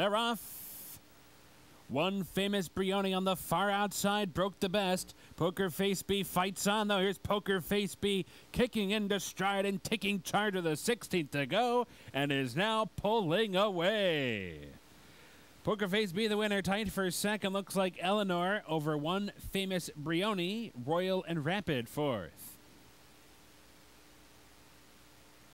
They're off. One famous Brioni on the far outside broke the best. Poker Face B fights on, though. Here's Poker Face B kicking into stride and taking charge of the 16th to go and is now pulling away. Poker Face B the winner, tight for second. Looks like Eleanor over one famous Brioni, Royal and Rapid fourth.